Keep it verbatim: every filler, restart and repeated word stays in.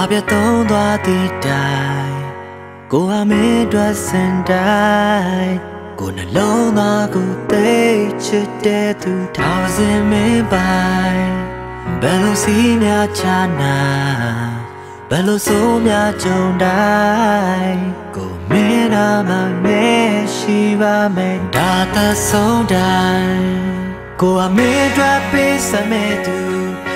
ပြတ်သုံးသွားသည့်တိုင်ကိုဟာမင်းတို့စင်တိုင်းကိုနှလုံးသားကိုသိချစ်တဲ့သူထောင်စင်မင်းပိုင်ဘယ်လိုစီးများချနာဘယ်လိုဆိုးများကြုံတိုင်းကိုမင်းနာမမရှိပါမယ်ဒါသက်ဆုံးတိုင်းကိုဟာမင်းတို့ပေးစမဲ့သူ